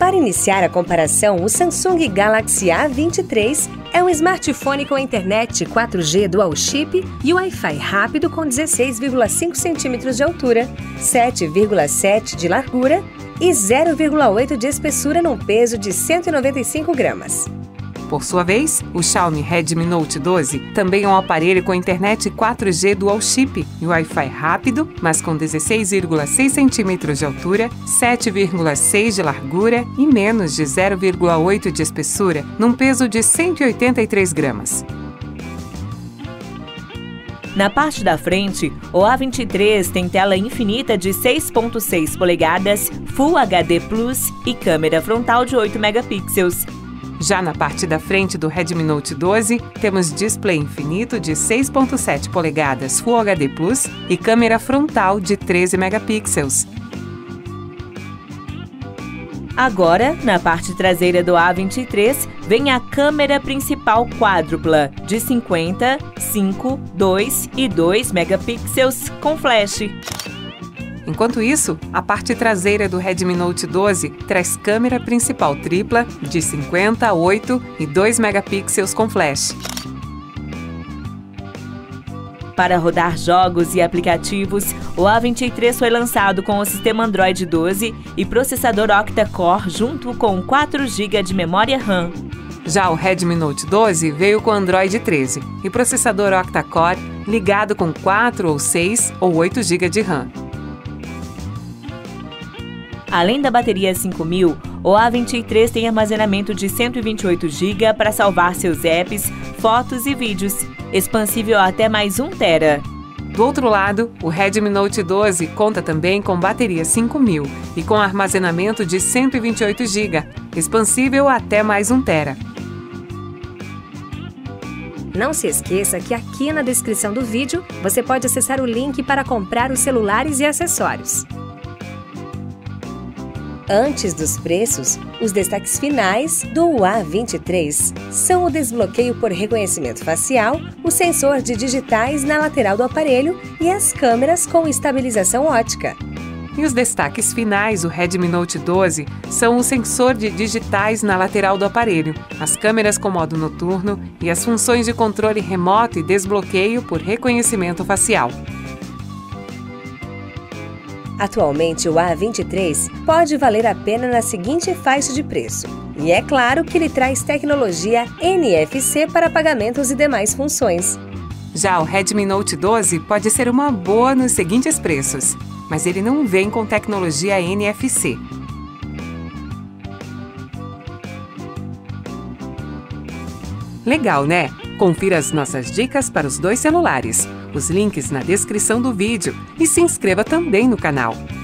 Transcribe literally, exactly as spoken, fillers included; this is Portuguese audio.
Para iniciar a comparação, o Samsung Galaxy A vinte e três é um smartphone com internet quatro G Dual Chip e Wi-Fi rápido com dezesseis vírgula cinco centímetros de altura, sete vírgula sete de largura e zero vírgula oito de espessura num peso de cento e noventa e cinco gramas. Por sua vez, o Xiaomi Redmi Note doze também é um aparelho com internet quatro G Dual Chip e Wi-Fi rápido, mas com dezesseis vírgula seis centímetros de altura, sete vírgula seis de largura e menos de zero vírgula oito de espessura, num peso de cento e oitenta e três gramas. Na parte da frente, o A vinte e três tem tela infinita de seis vírgula seis polegadas, Full H D Plus e câmera frontal de oito megapixels. Já na parte da frente do Redmi Note doze, temos display infinito de seis vírgula sete polegadas Full H D Plus e câmera frontal de treze megapixels. Agora, na parte traseira do A vinte e três, vem a câmera principal quádrupla de cinquenta, cinco, dois e dois megapixels com flash. Enquanto isso, a parte traseira do Redmi Note doze traz câmera principal tripla de cinquenta, oito e dois megapixels com flash. Para rodar jogos e aplicativos, o A vinte e três foi lançado com o sistema Android doze e processador octa-core junto com quatro gigas de memória RAM. Já o Redmi Note doze veio com Android treze e processador octa-core ligado com quatro ou seis ou oito gigas de RAM. Além da bateria cinco mil, o A vinte e três tem armazenamento de cento e vinte e oito gigas para salvar seus apps, fotos e vídeos, expansível até mais um tera. Do outro lado, o Redmi Note doze conta também com bateria cinco mil e com armazenamento de cento e vinte e oito gigas, expansível até mais um tera. Não se esqueça que aqui na descrição do vídeo você pode acessar o link para comprar os celulares e acessórios. Antes dos preços, os destaques finais do A vinte e três são o desbloqueio por reconhecimento facial, o sensor de digitais na lateral do aparelho e as câmeras com estabilização ótica. E os destaques finais do Redmi Note doze são o sensor de digitais na lateral do aparelho, as câmeras com modo noturno e as funções de controle remoto e desbloqueio por reconhecimento facial. Atualmente, o A vinte e três pode valer a pena na seguinte faixa de preço. E é claro que ele traz tecnologia N F C para pagamentos e demais funções. Já o Redmi Note doze pode ser uma boa nos seguintes preços, mas ele não vem com tecnologia N F C. Legal, né? Confira as nossas dicas para os dois celulares, os links na descrição do vídeo e se inscreva também no canal.